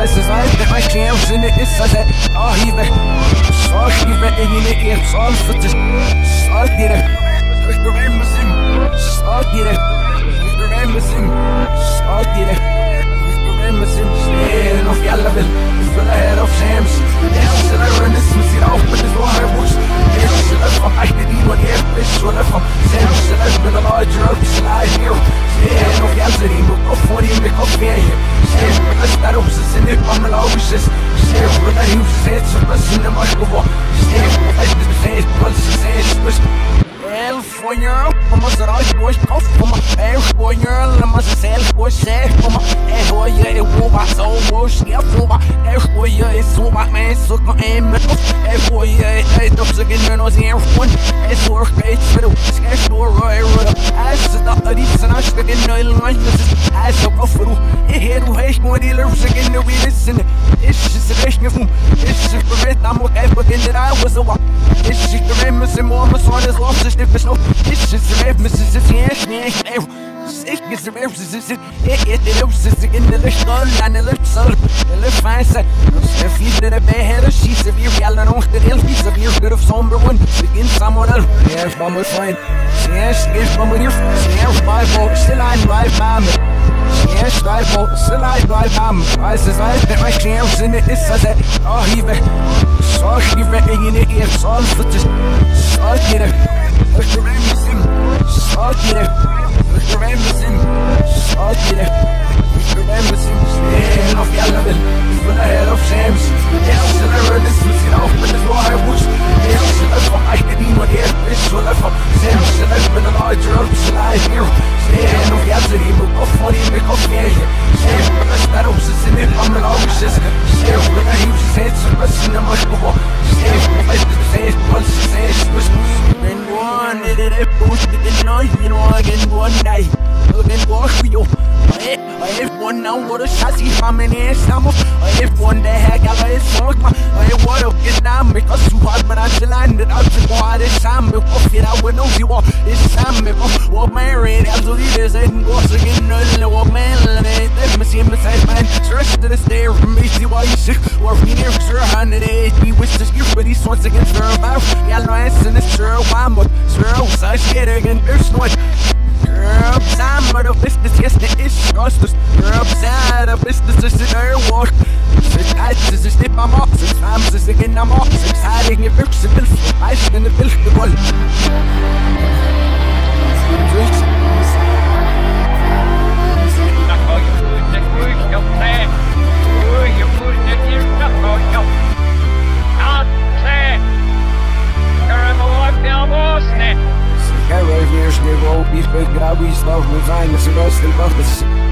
Weiß es halt, der mein Kerl Sinne ist, dass er auch hier weg. So schiefe in die Ehe, so für dich. So dir, ich bewege mich im. So dir, ich bewege mich im. So dir, ich bewege mich im. Stehen auf Jalla will, ich will ahead of Shams. Der Hause der Renaissance sieht auf mit dem Wahrheitswuchs. Der Hause der vom Eichel, die nur die Fisch oder vom Sams, der mit der Leute, die live here. Stehen auf Jalla, die nur auf vor die mit auf Ferien. Stehen auf das Status, in dem man logisch ist. Stehen auf der Huse, jetzt was in der Moskau. Stehen auf das Befehl, was sie sehen, Elfonha, vamos a dar boas calças, Elfonha, mas a cel boas ser, como Elfonha, eu vou passar o boas e a fuma, Elfonha, isso vai me socar em meu, Elfonha, é do seguinte nós em Elfonha, é só respeito para o esquece do roer, essa da arista na chega no ilmais, essa o furo, e o rei com ele o seguinte no listen, isso se deixa fum, isso se preventa a morrer porque ele era o seu, isso se preventa se morre só das losses. This is the references, it's the references, it's in the left skull and the left soul, the left fine side. If he's the bad head, she's severe, yelling on the hill, he's a beer, good of somber one, begin someone else. Yes, I'm with fine. Yes, if I'm with you, yes, by vote, still I'm by family. Yes, by vote, still I'm by family. I says, I bet my chance in it, it's a oh, he bet. So he bet in the ear, so for just, so get it. Look around me, sim. So get it. Look around me, sim. So get it. Look around me, sim. Stand off your level. For the head of Shams. The house in the road is losing off with his wire woods. The house in the front, I can eat what the air fish will have. Sam, the left with the large ropes alive here. Stand off your city, but go for the make of fear. Stand with the shadows, it's in it, I'm an officer. Stand with the huge heads, but in the much more. Stand with the face, once the face was moving. Did it push the noise, you know, again one day. Again, wash for you. I have one now, what a chassis, how many years I'm off. I have one day, I got a smoke. I have one of it now, because you had when I landed out to water. Sam, off it, I would know you are. It's Sam, what married, as we did, and was again, no, what man, let me see him beside man. Stress to the stair from me, see why you sick, or me near, sir, 180. Wish to skip, but he's once again, sir, about. Yeah, no, it's in this, sir, one, but. I shit again, there's no girl, time of the business, yes, there is justice. Girl, side of business is in her work. Six nights is a snip, I'm off. 6 times is again, I'm off. 6 hiding your books and bills. I spend the bill, the ball. Wiesz, nie wątpisz, bez grabu i znowu zajmę się rozstęp.